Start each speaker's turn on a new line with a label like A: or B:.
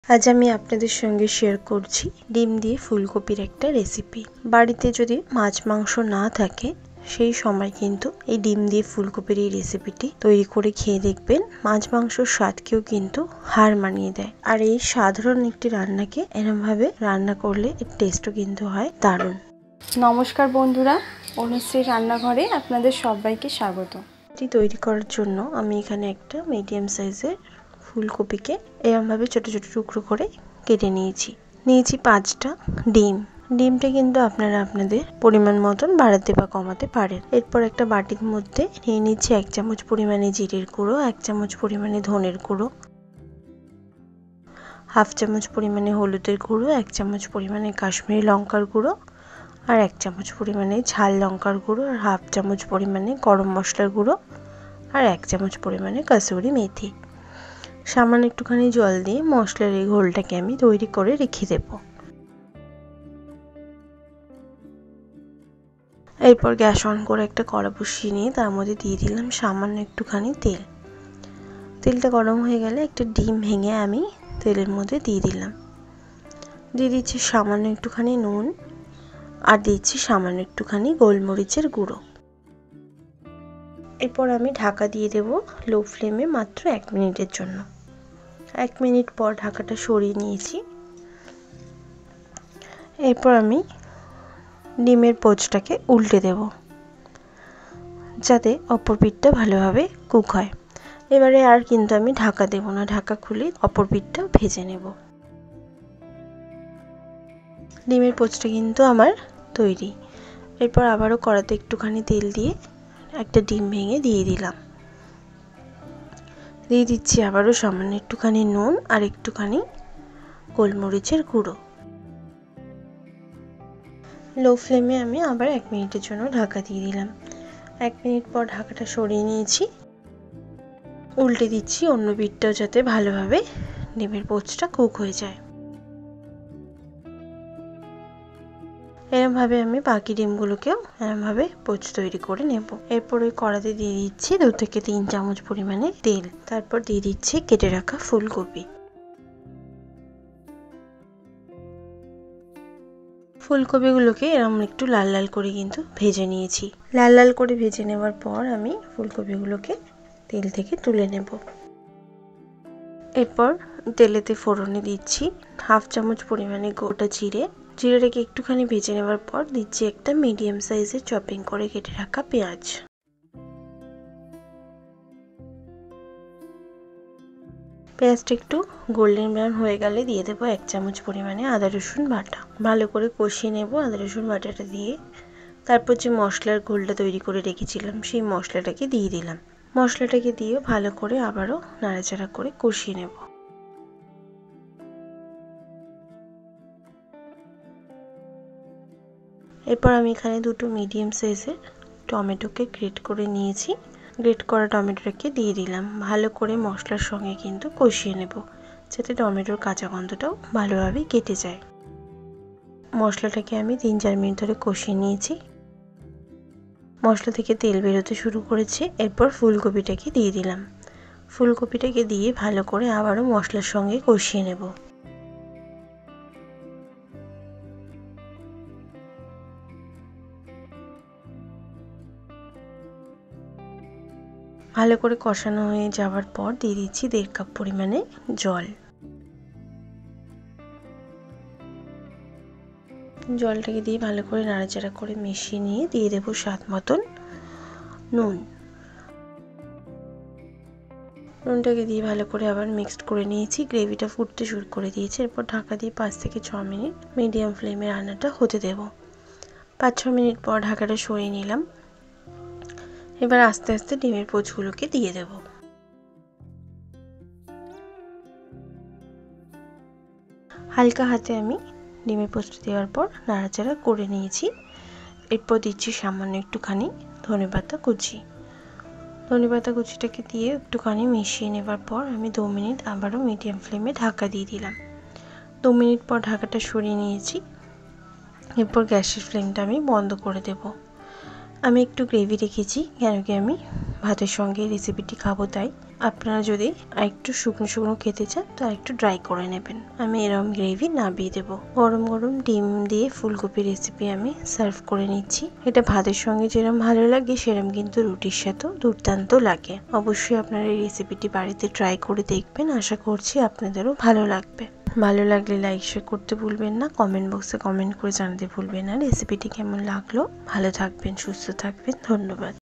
A: আজ আমি আপনাদের সঙ্গে শেয়ার করছি ডিম দিয়ে ফুলকপির একটা রেসিপি। বাড়িতে যদি মাছ মাংস না থাকে সেই সময় কিন্তু এই ডিম দিয়ে ফুলকপির এই রেসিপিটি তৈরি করে খেয়ে দেখবেন, মাছ মাংসর স্বাদকেও কিন্তু হার মানিয়ে দেয়। আর এই সাধারণ একটি রান্নাকে এরম ভাবে রান্না করলে এর টেস্টও কিন্তু হয় দারুণ।
B: নমস্কার বন্ধুরা, অনুশ্রী রান্নাঘরে আপনাদের সবাইকে স্বাগত।
A: এটি তৈরি করার জন্য আমি এখানে একটা মিডিয়াম সাইজের ফুলকপিকে এরমভাবে ছোট ছোট টুকরো করে কেটে নিয়েছি 5টা ডিম। ডিমটা কিন্তু আপনারা আপনাদের পরিমাণ মতন বাড়াতে বা কমাতে পারেন। এরপর একটা বাটির মধ্যে নিয়ে নিচ্ছি 1 চামচ পরিমাণে জিরের গুঁড়ো, 1 চামচ পরিমাণে ধনের গুঁড়ো, 1/2 চামচ পরিমাণে হলুদের গুঁড়ো, 1 চামচ পরিমাণে কাশ্মীরি লঙ্কার গুঁড়ো, আর 1 চামচ পরিমাণে ঝাল লঙ্কার গুঁড়ো, আর 1/2 চামচ পরিমাণে গরম মশলার গুঁড়ো, আর 1 চামচ পরিমাণে কসুরি মেথি। সামান্য একটুখানি জল দিয়ে মশলার এই ঘোলটাকে আমি তৈরি করে রেখে দেব। এরপর গ্যাস অন করে একটা কড়া বসিয়ে নিয়ে তার মধ্যে দিয়ে দিলাম সামান্য একটুখানি তেল। তেলটা গরম হয়ে গেলে একটা ডিম ভেঙে আমি তেলের মধ্যে দিয়ে দিলাম। দিয়ে দিচ্ছি সামান্য একটুখানি নুন, আর দিচ্ছি সামান্য একটুখানি গোলমরিচের গুঁড়ো। এরপর আমি ঢাকা দিয়ে দেব লো ফ্লেমে মাত্র 1 মিনিটের জন্য। 1 মিনিট পর ঢাকাটা সরিয়ে নিয়েছি। এরপর আমি ডিমের পোচটাকে উল্টে দেব যাতে অপর পিঠটা ভালোভাবে কুক হয়। এবারে আর কিন্তু আমি ঢাকা দেব না, ঢাকা খুলে অপর পিঠটা ভেজে নেব। ডিমের পোচটা কিন্তু আমার তৈরি। এরপর আবারও কড়াতে একটুখানি তেল দিয়ে একটা ডিম ভেঙে দিয়ে দিলাম। দিয়ে দিচ্ছি আবারও সামান্য একটুখানি নুন আর একটুখানি গোলমরিচের গুঁড়ো। লো ফ্লেমে আমি আবার 1 মিনিটের জন্য ঢাকা দিয়ে দিলাম। 1 মিনিট পর ঢাকাটা সরিয়ে নিয়েছি। উল্টে দিচ্ছি অন্য পিঠটাও যাতে ভালোভাবে ডিমের পোচটা কুক হয়ে যায়। এরমভাবে আমি বাকি ডিমগুলোকেও এরমভাবে পোচ তৈরি করে নেব। এরপর ওই কড়াতে দিয়ে দিচ্ছি 2 থেকে 3 চামচ পরিমাণে তেল। তারপর দিয়ে দিচ্ছি কেটে রাখা ফুলকপি। ফুলকপিগুলোকে এরকম একটু লাল লাল করে কিন্তু ভেজে নিয়েছি। লাল লাল করে ভেজে নেওয়ার পর আমি ফুলকপিগুলোকে তেল থেকে তুলে নেব। এরপর তেলেতে ফোড়নে দিচ্ছি 1/2 চামচ পরিমাণে গোটা জিরে। জিরেটাকে একটুখানি ভেজে নেওয়ার পর দিচ্ছি একটা মিডিয়াম সাইজের চপিং করে কেটে রাখা পেঁয়াজ। পেঁয়াজটা একটু গোল্ডেন ব্রাউন হয়ে গেলে দিয়ে দেবো 1 চামচ পরিমাণে আদা রসুন বাটা। ভালো করে কষিয়ে নেব আদা রসুন বাটাটা দিয়ে। তারপর যে মশলার ঘোলটা তৈরি করে রেখেছিলাম সেই মশলাটাকে দিয়ে দিলাম। মশলাটাকে দিয়ে ভালো করে আবারও নাড়াচাড়া করে কষিয়ে নেব। এরপর আমি এখানে 2টো মিডিয়াম সাইজের টমেটোকে গ্রেট করে নিয়েছি। গ্রেট করা টমেটোটাকে দিয়ে দিলাম। ভালো করে মশলার সঙ্গে কিন্তু কষিয়ে নেব যাতে টমেটোর কাঁচা গন্ধটাও ভালোভাবে কেটে যায়। মশলাটাকে আমি 3-4 মিনিট ধরে কষিয়ে নিয়েছি। মশলা থেকে তেল বেরোতে শুরু করেছে। এরপর ফুলকপিটাকে দিয়ে দিলাম। ফুলকপিটাকে দিয়ে ভালো করে আবারও মশলার সঙ্গে কষিয়ে নেব। ভালো করে কষানো হয়ে যাওয়ার পর দিয়ে দিচ্ছি 1.5 কাপ পরিমাণে জল। জলটাকে দিয়ে ভালো করে নাড়াচাড়া করে মিশিয়ে নিয়ে দিয়ে দেবো স্বাদ মতন নুন। নুনটাকে দিয়ে ভালো করে আবার মিক্সড করে নিয়েছি। গ্রেভিটা ফুটতে শুরু করে দিয়েছে। এরপর ঢাকা দিয়ে 5 থেকে 6 মিনিট মিডিয়াম ফ্লেমে রান্নাটা হতে দেব। 5-6 মিনিট পর ঢাকাটা সরিয়ে নিলাম। এবার আস্তে আস্তে ডিমের পোচগুলোকে দিয়ে দেব। হালকা হাতে আমি ডিমের পোচটা দেওয়ার পর নাড়াচাড়া করে নিয়েছি। এরপর দিচ্ছি সামান্য একটুখানি ধনেপাতা কুচি। ধনেপাতা কুচিটাকে দিয়ে একটুখানি মিশিয়ে নেবার পর আমি 2 মিনিট আবারও মিডিয়াম ফ্লেমে ঢাকা দিয়ে দিলাম। 2 মিনিট পর ঢাকাটা সরিয়ে নিয়েছি। এরপর গ্যাসের ফ্লেমটা আমি বন্ধ করে দেব। আমি একটু গ্রেভি রেখেছি, কেন কি আমি ভাতের সঙ্গে রেসিপিটি খাবো তাই। আপনারা যদি একটু শুকনো শুকনো খেতে চান তো একটু ড্রাই করে নেবেন। আমি এরকম গ্রেভি নামিয়ে দেবো। গরম গরম ডিম দিয়ে ফুলকপি রেসিপি আমি সার্ভ করে নিচ্ছি। এটা ভাতের সঙ্গে যেরকম ভালো লাগে সেরকম কিন্তু রুটির সাথেও দুর্দান্ত লাগে। অবশ্যই আপনারা এই রেসিপিটি বাড়িতে ট্রাই করে দেখবেন, আশা করছি আপনাদেরও ভালো লাগবে। ভালো লাগলে লাইক শেয়ার করতে ভুলবেন না, কমেন্ট বক্সে কমেন্ট করে জানাতে ভুলবেন না রেসিপিটি কেমন লাগলো। ভালো থাকবেন, সুস্থ থাকবেন, ধন্যবাদ।